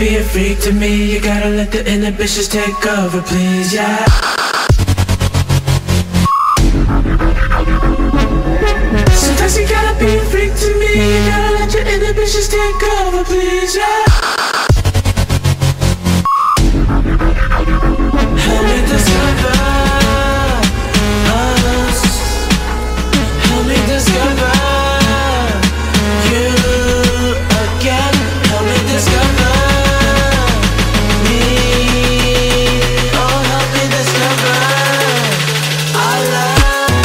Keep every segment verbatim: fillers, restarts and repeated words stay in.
be a freak to me. You gotta let the inhibitions take over, please, yeah. Sometimes you gotta be a freak to me. You gotta let your inhibitions take over, please, yeah. Help me discover us. Help me discover you again. Help me discover me. Oh, help me discover our love.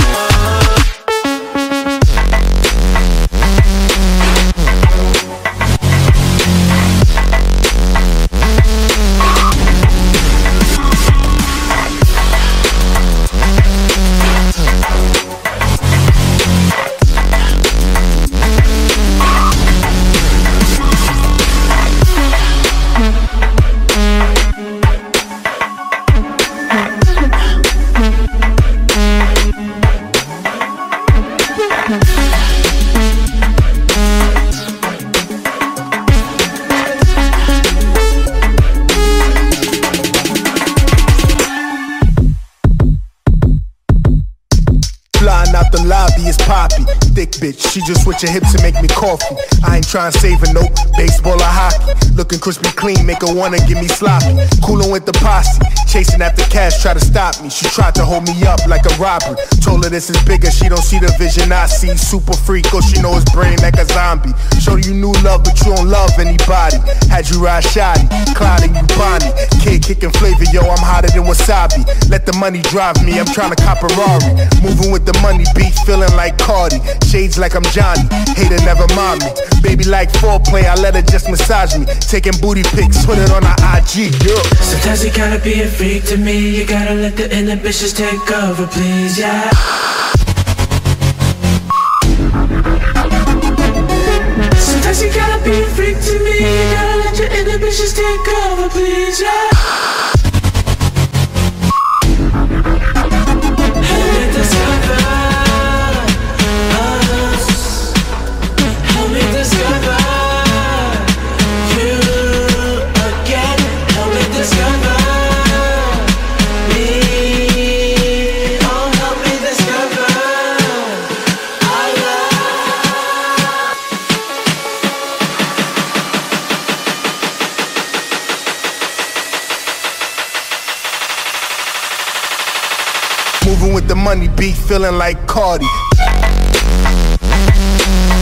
Out the lobby is Poppy, thick bitch, she just switch her hips and make me coffee. I ain't tryna save her, no baseball or hockey. Looking crispy clean, make her wanna give me sloppy. Coolin' with the posse, chasing after cash, try to stop me. She tried to hold me up like a robbery. Told her this is bigger, she don't see the vision I see. Super freak, oh she know his brain like a zombie. Showed you new love, but you don't love anybody. Had you ride shoddy, clouding you Bonnie. Kid kicking flavor, yo, I'm hotter than wasabi. Let the money drive me, I'm tryna cop a Rari. Moving with the money beat, feeling like Cardi. Shades like I'm Johnny, hater never mind me. Baby like foreplay, I let her just massage me. Taking booty pics, put it on her I G, yeah. Sometimes you gotta be a freak to me. You gotta let the inhibitions take over, please, yeah. Sometimes you gotta be a freak to me. You gotta let your inhibitions take over, please, yeah. Help me discover us. Help me discover you again. Help me discover me. Oh, help me discover our love. Moving with the money beat, feeling like Cardi.